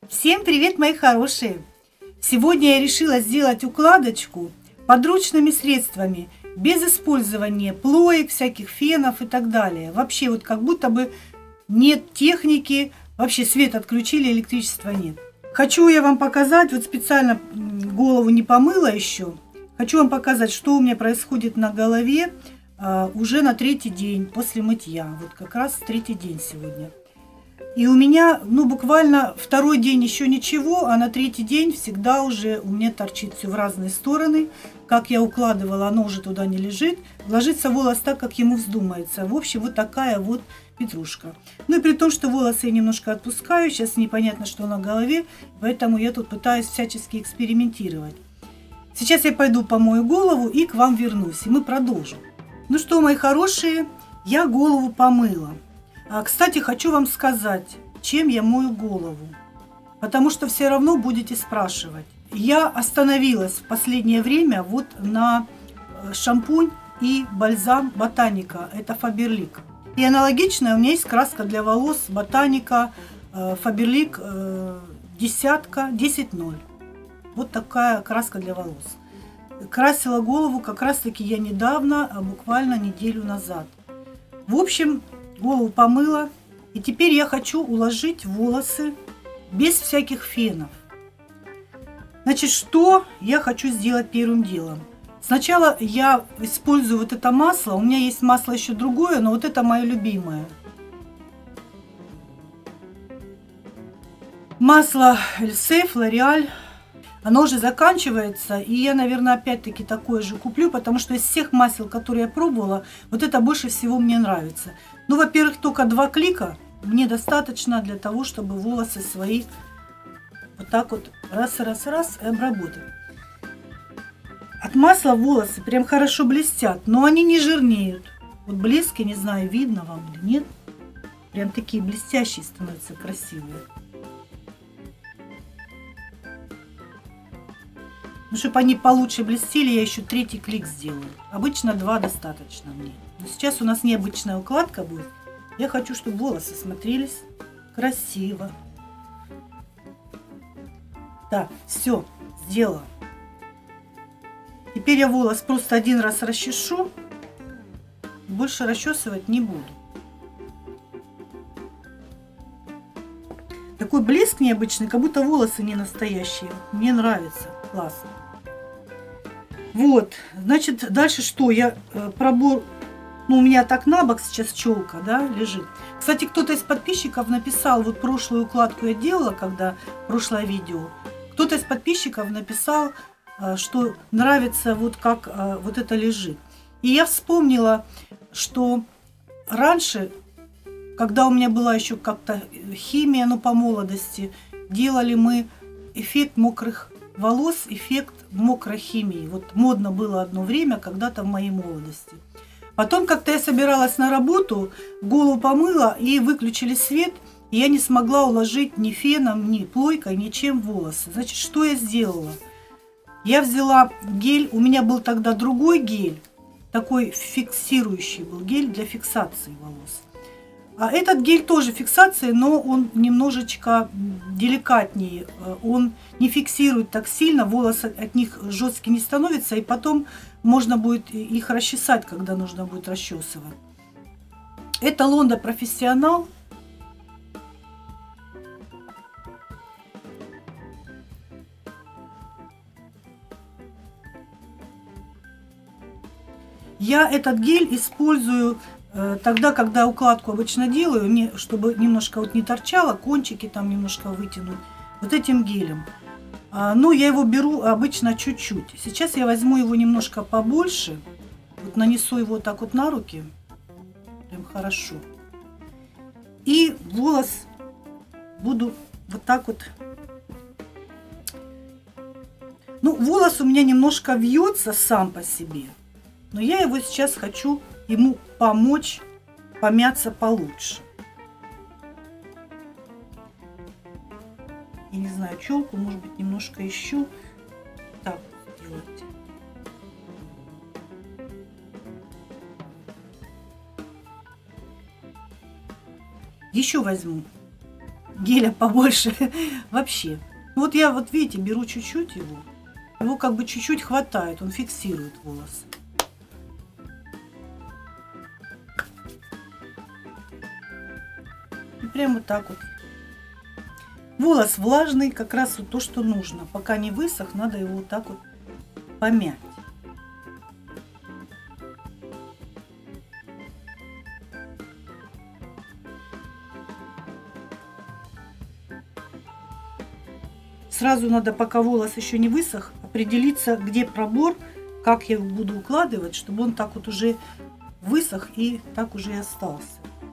Всем привет, мои хорошие! Сегодня я решила сделать укладочку подручными средствами, без использования плоек, всяких фенов и так далее. Вообще вот как будто бы нет техники, вообще свет отключили, электричества нет. Хочу я вам показать, вот специально голову не помыла еще, хочу вам показать, что у меня происходит на голове уже на третий день после мытья. Вот как раз третий день сегодня. И у меня, буквально второй день еще ничего, а на третий день всегда уже у меня торчит все в разные стороны. Как я укладывала, оно уже туда не лежит. Ложится волос так, как ему вздумается. В общем, вот такая вот петрушка. Ну и при том, что волосы я немножко отпускаю, сейчас непонятно, что на голове, поэтому я тут пытаюсь всячески экспериментировать. Сейчас я пойду помою голову и к вам вернусь, и мы продолжим. Ну что, мои хорошие, я голову помыла. Кстати, хочу вам сказать, чем я мою голову, потому что все равно будете спрашивать. Я остановилась в последнее время вот на шампунь и бальзам Ботаника, это Faberlic. И аналогичная у меня есть краска для волос Ботаника Faberlic десятка 10.0. Вот такая краска для волос. Красила голову как раз таки я недавно, буквально неделю назад. В общем, голову помыла, и теперь я хочу уложить волосы без всяких фенов. Значит, что я хочу сделать первым делом? Сначала я использую вот это масло. У меня есть масло еще другое, но вот это мое любимое. Масло Эльсев, L'Oréal. Оно уже заканчивается, и я, наверное, опять-таки такое же куплю, потому что из всех масел, которые я пробовала, вот это больше всего мне нравится. Ну, во-первых, только 2 клика мне достаточно для того, чтобы волосы свои вот так вот раз и обработать. От масла волосы прям хорошо блестят, но они не жирнеют. Вот блески, не знаю, видно вам или нет, прям такие блестящие становятся, красивые. Ну, чтобы они получше блестели, я еще 3-й клик сделаю. Обычно 2 достаточно мне. Но сейчас у нас необычная укладка будет. Я хочу, чтобы волосы смотрелись красиво. Так, все, сделала. Теперь я волос просто один раз расчешу. Больше расчесывать не буду. Такой блеск необычный, как будто волосы не настоящие. Мне нравится. Классно. Вот, значит, дальше что? Я пробор, у меня так на бок сейчас челка, да, лежит. Кстати, кто-то из подписчиков написал, вот прошлую укладку я делала, когда прошлое видео. Кто-то из подписчиков написал, что нравится вот как вот это лежит. И я вспомнила, что раньше, когда у меня была еще как-то химия, по молодости, делали мы эффект мокрых волос, эффект мокрой химии. Вот модно было одно время, когда-то в моей молодости. Потом как-то я собиралась на работу, голову помыла и выключили свет, и я не смогла уложить ни феном, ни плойкой, ничем волосы. Значит, что я сделала? Я взяла гель, у меня был тогда другой гель, такой фиксирующий был гель для фиксации волос. А этот гель тоже фиксация, но он немножечко деликатнее. Он не фиксирует так сильно, волосы от них жесткие не становятся, и потом можно будет их расчесать, когда нужно будет расчесывать. Это Лондо Профессионал. Я этот гель использую тогда, когда укладку обычно делаю, чтобы немножко вот не торчало, кончики там немножко вытянуть, вот этим гелем. Но я его беру обычно чуть-чуть. Сейчас я возьму его немножко побольше, вот нанесу его так вот на руки, прям хорошо. И волос буду вот так вот. Волос у меня немножко вьется сам по себе, но я его сейчас хочу ему помочь помяться получше. Я не знаю, челку, может быть, немножко еще так делать. Еще возьму геля побольше. Вообще. Вот я, вот видите, беру чуть-чуть его. Его как бы чуть-чуть хватает, он фиксирует волосы. И прям вот так вот. Волос влажный, как раз вот то, что нужно. Пока не высох, надо его вот так вот помять. Сразу надо, пока волос еще не высох, определиться, где пробор, как я его буду укладывать, чтобы он так вот уже высох и так уже и остался.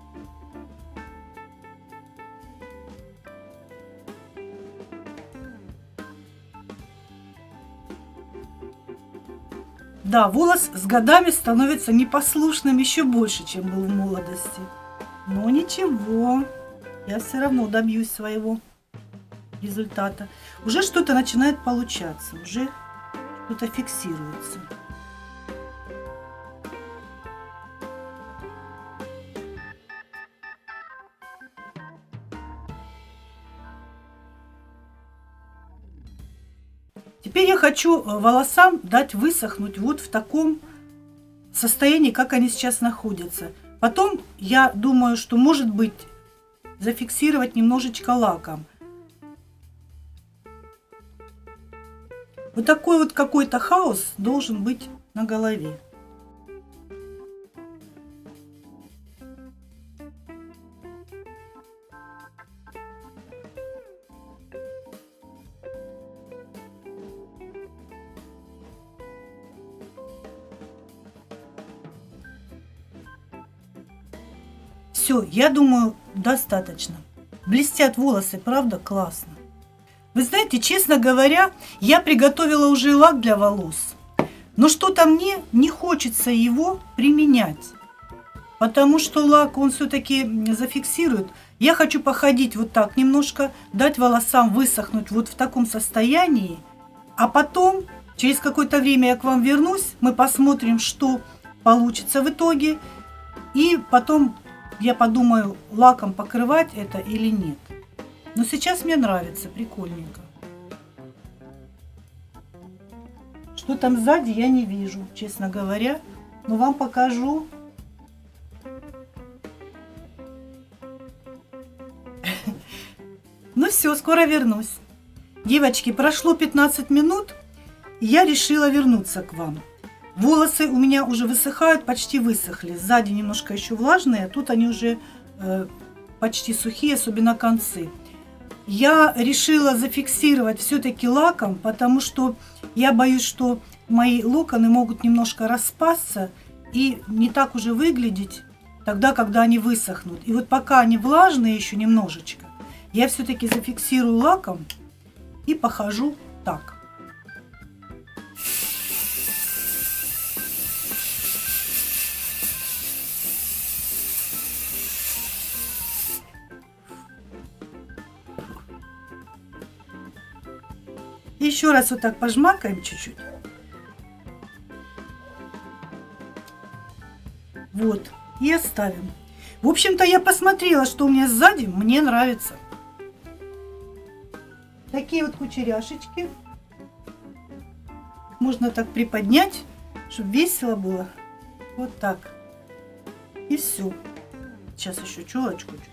Да, волос с годами становится непослушным еще больше, чем был в молодости. Но ничего, я все равно добьюсь своего результата. Уже что-то начинает получаться, уже что-то фиксируется. Теперь я хочу волосам дать высохнуть вот в таком состоянии, как они сейчас находятся. Потом я думаю, что может быть зафиксировать немножечко лаком. Вот такой вот какой-то хаос должен быть на голове. Все, я думаю, достаточно. Блестят волосы, правда, классно. Вы знаете, честно говоря, я приготовила уже лак для волос. Но что-то мне не хочется его применять. Потому что лак, он все-таки зафиксирует. Я хочу походить вот так немножко, дать волосам высохнуть вот в таком состоянии. А потом, через какое-то время я к вам вернусь, мы посмотрим, что получится в итоге. И потом я подумаю, лаком покрывать это или нет. Но сейчас мне нравится, прикольненько. Что там сзади, я не вижу, честно говоря. Но вам покажу. Ну все, скоро вернусь. Девочки, прошло 15 минут, и я решила вернуться к вам. Волосы у меня уже высыхают, почти высохли. Сзади немножко еще влажные, а тут они уже почти сухие, особенно концы. Я решила зафиксировать все-таки лаком, потому что я боюсь, что мои локоны могут немножко распасться и не так уже выглядеть тогда, когда они высохнут. И вот пока они влажные еще немножечко, я все-таки зафиксирую лаком и похожу так. Еще раз вот так пожмакаем чуть-чуть. Вот. И оставим. В общем-то, я посмотрела, что у меня сзади. Мне нравится. Такие вот кучеряшечки. Можно так приподнять, чтобы весело было. Вот так. И все. Сейчас еще челочку чуть-чуть.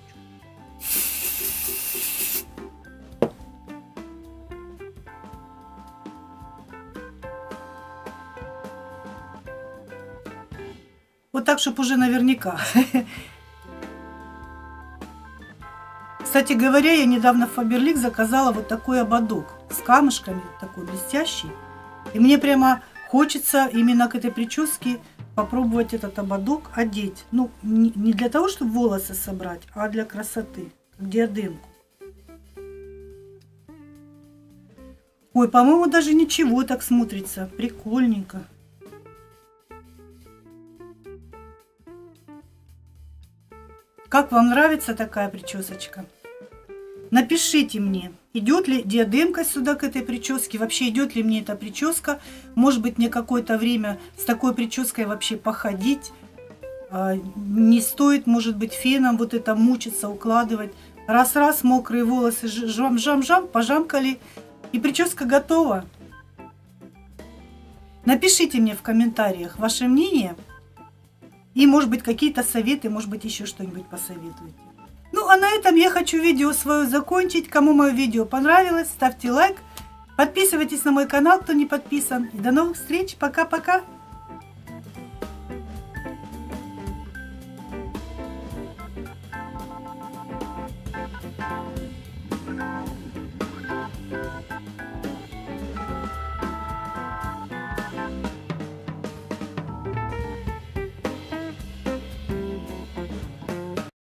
Вот так, чтобы уже наверняка. Кстати говоря, я недавно в Faberlic заказала вот такой ободок с камушками, такой блестящий. И мне прямо хочется именно к этой прическе попробовать этот ободок одеть. Ну, не для того, чтобы волосы собрать, а для красоты, как диадемку. Ой, по-моему, даже ничего так смотрится. Прикольненько. Как вам нравится такая причесочка? Напишите мне, идет ли диадемка сюда к этой прическе, вообще идет ли мне эта прическа. Может быть, мне какое-то время с такой прической вообще походить. Не стоит, может быть, феном вот это мучиться, укладывать. Раз-раз, мокрые волосы, жам-жам-жам, пожамкали, и прическа готова. Напишите мне в комментариях ваше мнение. И, может быть, какие-то советы, может быть, еще что-нибудь посоветуете. Ну, а на этом я хочу видео свое закончить. Кому мое видео понравилось, ставьте лайк. Подписывайтесь на мой канал, кто не подписан. И до новых встреч. Пока-пока.